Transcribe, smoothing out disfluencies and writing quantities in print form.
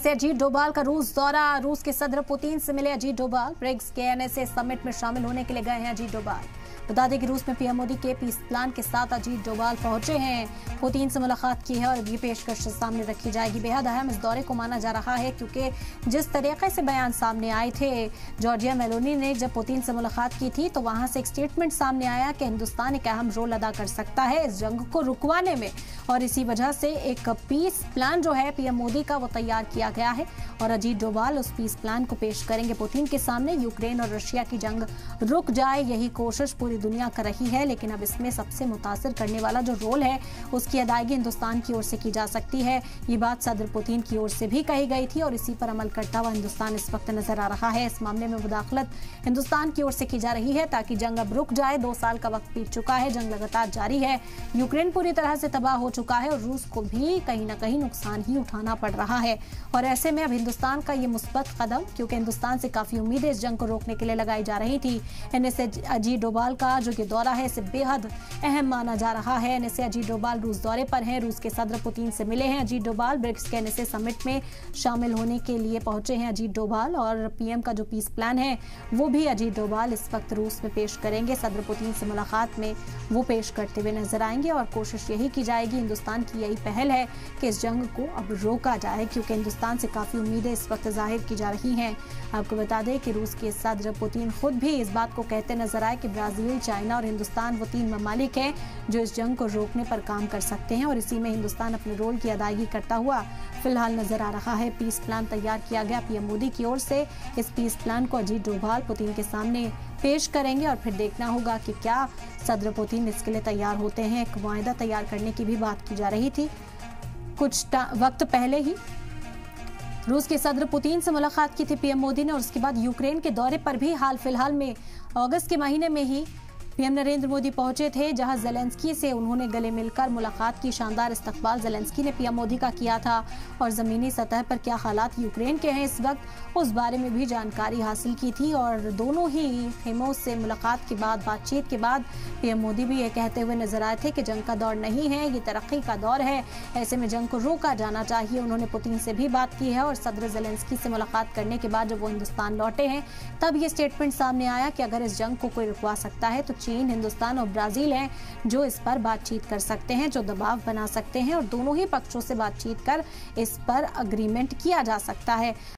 से अजीत डोभाल का रूस दौरा। रूस के सदर पुतिन से मिले अजीत डोभाल। ब्रिक्स के एनएसए समिट में शामिल होने के लिए गए हैं अजीत डोभाल। बता दें कि रूस में पीएम मोदी के पीस प्लान के साथ अजीत डोभाल पहुंचे हैं। पुतिन से मुलाकात की है और ये पेशकश सामने रखी जाएगी। बेहद अहम इस दौरे को माना जा रहा है क्योंकि जिस तरीके से बयान सामने आए थे, जॉर्जिया मेलोनी ने जब पुतिन से मुलाकात की थी तो वहां से एक स्टेटमेंट सामने आया कि हिंदुस्तान एक अहम रोल अदा कर सकता है इस जंग को रुकवाने में, और इसी वजह से एक पीस प्लान जो है पीएम मोदी का वो तैयार किया गया है और अजीत डोभाल उस पीस प्लान को पेश करेंगे पुतिन के सामने। यूक्रेन और रशिया की जंग रुक जाए, यही कोशिश पूरी दुनिया कर रही है, लेकिन अब इसमें सबसे मुतासिर करने वाला जो रोल है उसकी अदायगी हिंदुस्तान की ओर से की जा सकती है। ये बात सदर पुतिन की ओर से भी कही गई थी और इसी पर अमल करता हुआ हिंदुस्तान इस वक्त नजर आ रहा है। इस मामले में मुदाखलत हिंदुस्तान की ओर से की जा रही है ताकि जंग अब रुक जाए। 2 साल का वक्त बीत चुका है, जंग लगातार जारी है, यूक्रेन पूरी तरह से तबाह हो चुका है और रूस को भी कहीं ना कहीं नुकसान ही उठाना पड़ रहा है। और ऐसे में अब हिंदुस्तान का ये मुस्बत कदम, क्योंकि हिंदुस्तान से काफी उम्मीदें इस जंग को रोकने के लिए लगाई जा रही थी। एनएसए अजीत डोभाल का जो ये दौरा है इसे बेहद अहम माना जा रहा है। एनएसए अजीत डोभाल रूस दौरे पर हैं। रूस के सदर पुतिन से मिले हैं अजीत डोभाल। ब्रिक्स के एनएसए समिट में शामिल होने के लिए पहुंचे हैं अजीत डोभाल और पीएम का जो पीस प्लान है वो भी अजीत डोभाल इस वक्त रूस में पेश करेंगे। सदर पुतिन से मुलाकात में वो पेश करते हुए नजर आएंगे और कोशिश यही की जाएगी, हिंदुस्तान की यही पहल है कि इस जंग को अब रोका जाए, क्योंकि हिंदुस्तान से काफी उम्मीदें इस वक्त जाहिर की जा रही हैं। आपको बता दें कि रूस के सदर पुतिन खुद भी इस बात को कहते नजर आए कि ब्राजील, चाइना और हिंदुस्तान वो 3 ममालिक हैं जो इस जंग को रोकने पर काम कर सकते हैं और इसी में हिंदुस्तान अपने रोल की अदायगी करता हुआ फिलहाल नजर आ रहा है। पीस प्लान तैयार किया गया पीएम मोदी की ओर से। इस पीस प्लान को अजीत डोभाल पुतिन के सामने पेश करेंगे और फिर देखना होगा कि क्या सदर पुतिन इसके लिए तैयार होते हैं। एक वायदा तैयार करने की भी बात की जा रही थी। कुछ वक्त पहले ही रूस के सदर पुतिन से मुलाकात की थी पीएम मोदी ने और उसके बाद यूक्रेन के दौरे पर भी हाल फिलहाल में अगस्त के महीने में ही पीएम नरेंद्र मोदी पहुंचे थे, जहां ज़ेलेंस्की से उन्होंने गले मिलकर मुलाकात की। शानदार इस्तकबाल ज़ेलेंस्की ने पीएम मोदी का किया था और ज़मीनी सतह पर क्या हालात यूक्रेन के हैं इस वक्त उस बारे में भी जानकारी हासिल की थी। और दोनों ही खेमों से मुलाकात के बाद, बातचीत के बाद पीएम मोदी भी ये कहते हुए नजर आए थे कि जंग का दौर नहीं है, ये तरक्की का दौर है, ऐसे में जंग को रोका जाना चाहिए। उन्होंने पुतिन से भी बात की है और सदर ज़ेलेंस्की से मुलाकात करने के बाद जब वो हिंदुस्तान लौटे हैं तब ये स्टेटमेंट सामने आया कि अगर इस जंग को कोई रुकवा सकता है तो चीन, हिंदुस्तान और ब्राजील हैं जो इस पर बातचीत कर सकते हैं, जो दबाव बना सकते हैं और दोनों ही पक्षों से बातचीत कर इस पर अग्रीमेंट किया जा सकता है।